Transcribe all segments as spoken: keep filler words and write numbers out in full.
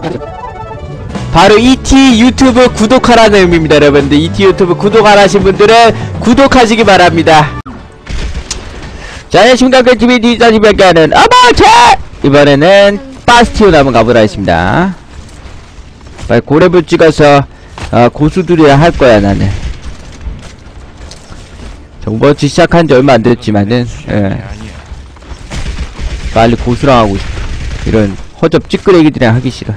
바로 이티 유튜브 구독하라는 의미입니다. 여러분들 이티 유튜브 구독 안 하신 분들은 구독하시기 바랍니다. 자, 안녕하십니까. 티비 디자이너는 어머체! 이번에는 바스티온 한번 가보라 했습니다. 빨리 고렙을 찍어서 어, 고수들이야 할 거야. 나는 정버치 시작한 지 얼마 안 됐지만은 예. 빨리 고수랑 하고 싶어. 이런 허접 찌끄레기들이랑 하기 싫어.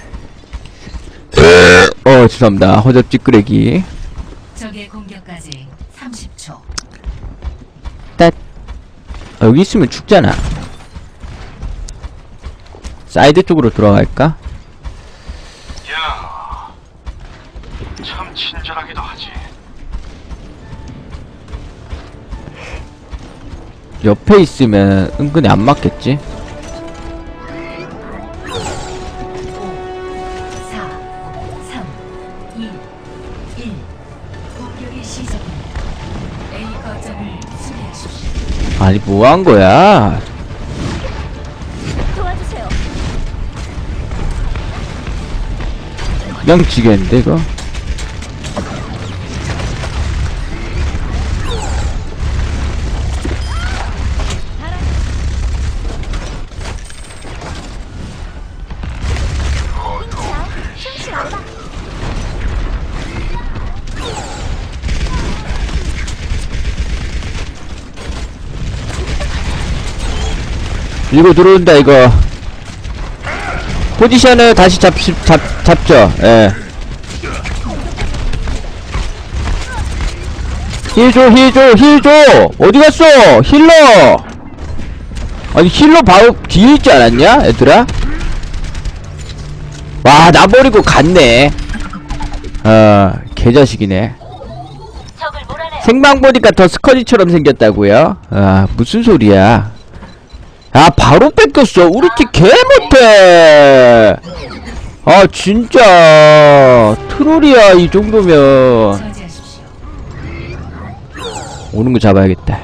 어, 죄송합니다. 허접 찌끄레기. 적의 공격까지 삼십 초. 딱. 아, 여기 있으면 죽잖아. 사이드 쪽으로 돌아갈까? 야, 참 친절하기도 하지. 옆에 있으면 은근히 안 맞겠지? 사, 삼, 이, 일. 공격이 시작됩니다. A 거점을 수비하십시오. 아니, 뭐 한 거야? 도와주세요. 그냥 지겠는데, 이거? 밀고 들어온다. 이거 포지션을 다시 잡, 잡, 잡죠. 예. 힐줘 힐줘 힐줘 어디갔어 힐러. 아니 힐러 바로 뒤에 있지 않았냐 얘들아? 와, 나 버리고 갔네. 어, 개자식이네. 생방 보니까 더 스커지처럼 생겼다고요? 아, 무슨 소리야. 아, 바로 뺏겼어. 우리 팀 개 못해. 아, 진짜 트롤이야. 이 정도면 오는 거 잡아야겠다.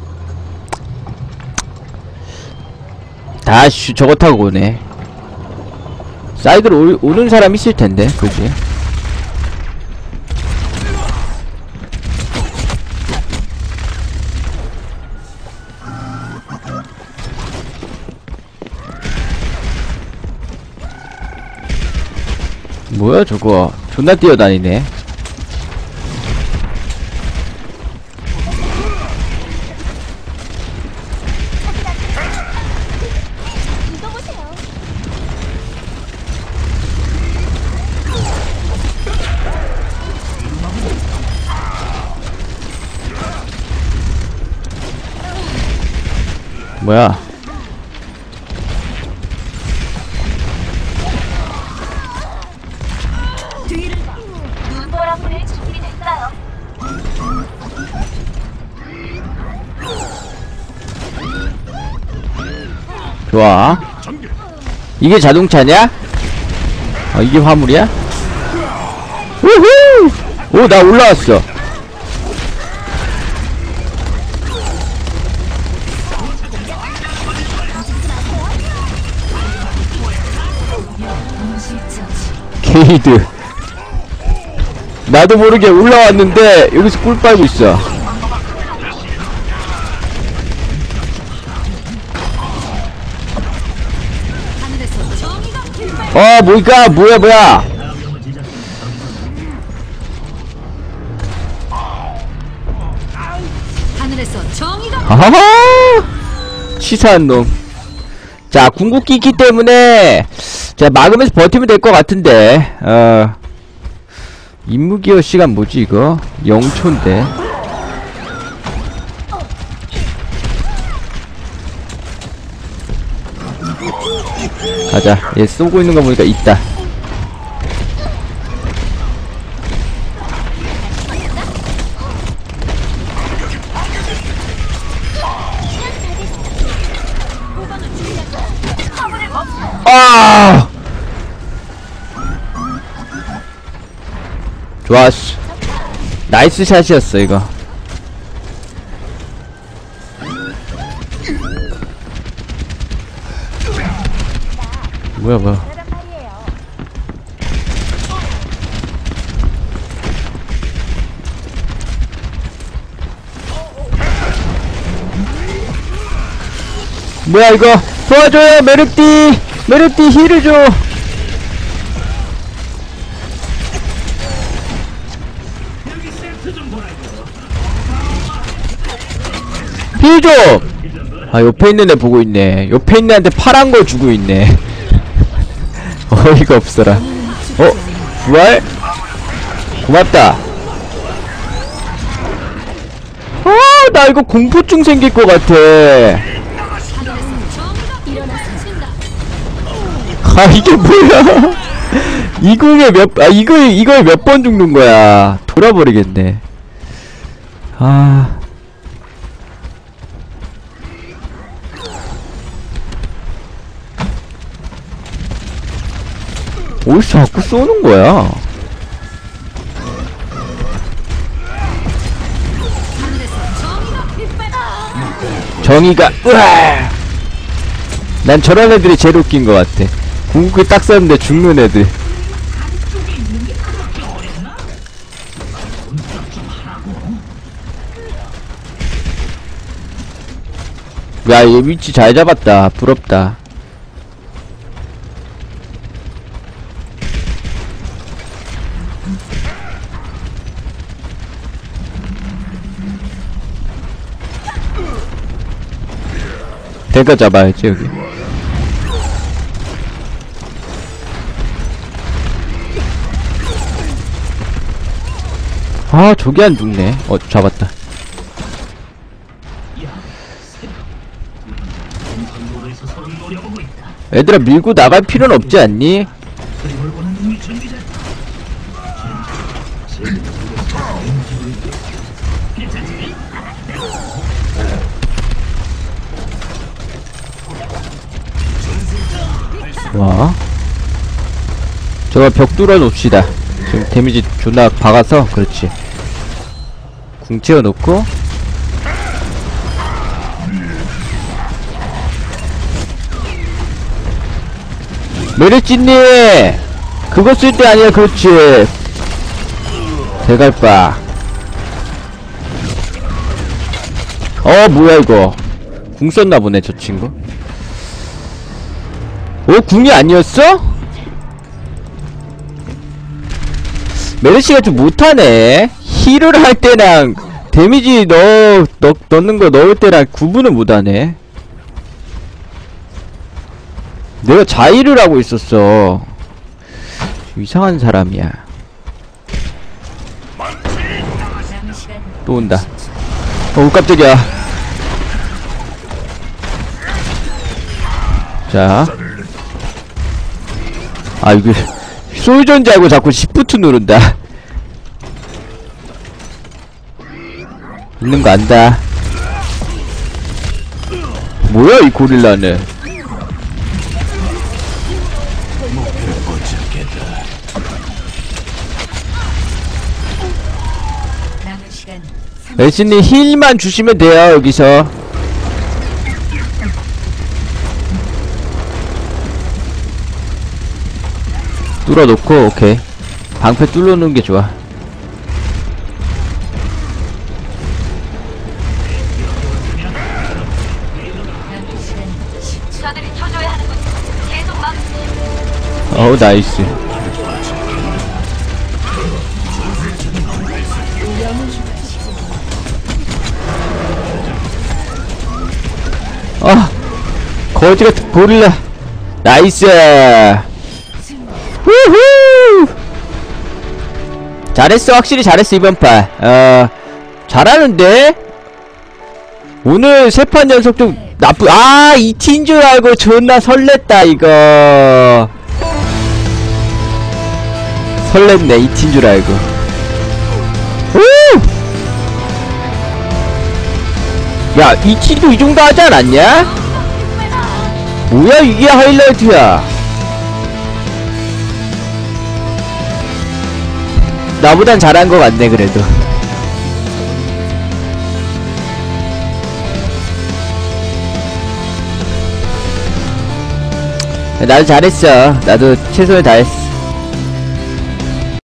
다시 저거 타고 오네. 사이드로 오, 오는 사람 있을 텐데, 그지? 뭐야 저거. 존나 뛰어다니네. 뭐야. 좋아. 이게 자동차냐? 아, 이게 화물이야? 우후! 오, 나 올라왔어. 게이드. 나도 모르게 올라왔는데 여기서 꿀 빨고 있어. 어, 뭐니까 뭐야 뭐야. 하늘에서 정의가. 하하하. 치사한 놈. 자, 궁극기 있기 때문에 자, 막으면서 버티면 될 것 같은데. 어, 임무기어 시간 뭐지 이거? 영 초인데. 가자. 얘 쏘고 있는 거 보니까 있다. 아! 좋았어. 나이스 샷이었어 이거. 뭐야 뭐야. 뭐야 이거. 도와줘요 메르띠. 메르띠 힐을 줘. 힐 줘. 아 옆에 있는 애 보고 있네. 옆에 있는 애한테 파란 거 주고 있네. 어이가 없어라. 어? 부활? 고맙다. 아, 나 이거 공포증 생길 것 같아. 아, 이게 뭐야? 이궁에 몇, 아, 이거, 이거에 몇 번 죽는 거야. 돌아버리겠네. 아. 어디서 자꾸 쏘는 거야? 정의가, 으아! 난 저런 애들이 제일 웃긴 것 같아. 궁극기 딱 썼는데 죽는 애들. 야, 얘 위치 잘 잡았다. 부럽다. 대가 잡아야지 여기. 아 저기 안 죽네. 어 잡았다. 얘들아 밀고 나갈 필요는 없지 않니? 와 저거 벽 뚫어 놓읍시다. 지금 데미지 존나 박아서. 그렇지. 궁 채워 놓고. 메르찌님 그거 쓸 때 아니야. 그렇지. 대갈바. 어 뭐야 이거. 궁 썼나 보네 저 친구. 어? 궁이 아니었어? 메르시가 좀 못하네. 힐을 할 때랑 데미지 넣어, 넣, 넣는 거 넣을 때랑 구분을 못하네. 내가 자의를 하고 있었어. 이상한 사람이야. 또 온다. 어 깜짝이야. 자 아 이거 솔전인 줄 알고 자꾸 시프트 누른다. 있는 거 안다. 뭐야 이 고릴라는. 레슨님 힐만 주시면 돼요 여기서. 뚫어놓고. 오케이 방패 뚫어놓는 게 좋아. 어우 나이스. 아 거지같은 고릴라. 나이스. 후후 잘했어. 확실히 잘했어 이번 판. 어 잘하는데. 오늘 세 판 연속 좀 나쁘. 아 이 티인 줄 알고 존나 설렜다 이거. 설렜네 이 티인 줄 알고. 후! 야 이 티도 이 정도 하지 않았냐? 뭐야 이게 하이라이트야. 나보단 잘한 것 같네 그래도. 나도 잘했어. 나도 최선을 다했어.